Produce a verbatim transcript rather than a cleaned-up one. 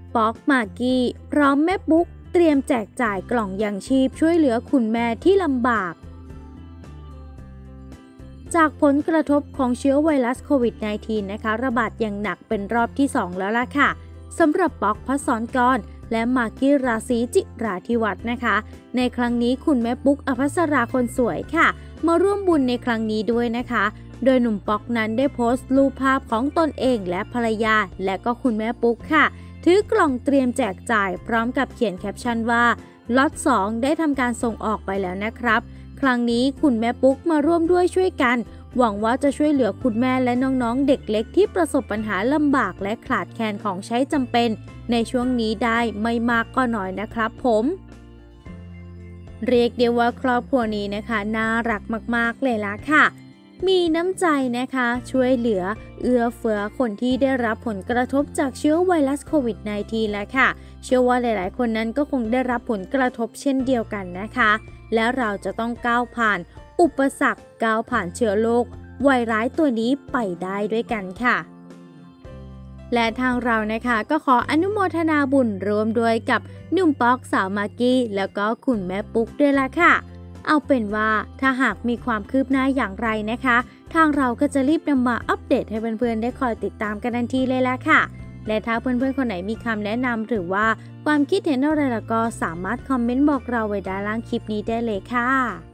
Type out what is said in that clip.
ป๊อกมากกี้พร้อมแม่ปุ๊กเตรียมแจกจ่ายกล่องยังชีพช่วยเหลือคุณแม่ที่ลำบากจากผลกระทบของเชื้อไวรัสโควิด สิบเก้า นะคะระบาดอย่างหนักเป็นรอบที่สองแล้วล่ะค่ะสำหรับป๊อก ภัสสร กรและมากกี้ราศีจิราธิวัฒน์นะคะในครั้งนี้คุณแม่ปุ๊กอภัสราคนสวยค่ะมาร่วมบุญในครั้งนี้ด้วยนะคะโดยหนุ่มป๊อกนั้นได้โพสต์รูปภาพของตนเองและภรรยาและก็คุณแม่ปุ๊กค่ะถือกล่องเตรียมแจกจ่ายพร้อมกับเขียนแคปชั่นว่าล็อตสองได้ทำการส่งออกไปแล้วนะครับครั้งนี้คุณแม่ปุ๊กมาร่วมด้วยช่วยกันหวังว่าจะช่วยเหลือคุณแม่และน้องๆเด็กเล็กที่ประสบปัญหาลำบากและขาดแคลนของใช้จำเป็นในช่วงนี้ได้ไม่มากก็น้อยนะครับผมเรียกได้ว่าครอบครัวนี้นะคะน่ารักมากๆเลยล่ะค่ะมีน้ำใจนะคะช่วยเหลือเอื้อเฟื้อคนที่ได้รับผลกระทบจากเชื้อไวรัสโควิด สิบเก้า แล้วค่ะเชื่อว่าหลายๆคนนั้นก็คงได้รับผลกระทบเช่นเดียวกันนะคะแล้วเราจะต้องก้าวผ่านอุปสรรคก้าวผ่านเชื้อโรคไวรัสตัวนี้ไปได้ด้วยกันค่ะและทางเรานะคะก็ขออนุโมทนาบุญรวมด้วยกับหนุ่มป๊อกสาวมากกี้แล้วก็คุณแม่ปุ๊กด้วยล่ะค่ะเอาเป็นว่าถ้าหากมีความคืบหน้าอย่างไรนะคะทางเราก็จะรีบนำมาอัปเดตให้เพื่อนๆได้คอยติดตามกันทันทีเลยล่ะค่ะและถ้าเพื่อนๆคนไหนมีคำแนะนำหรือว่าความคิดเห็นอะไรแล้วก็สามารถคอมเมนต์บอกเราไว้ด้านล่างคลิปนี้ได้เลยค่ะ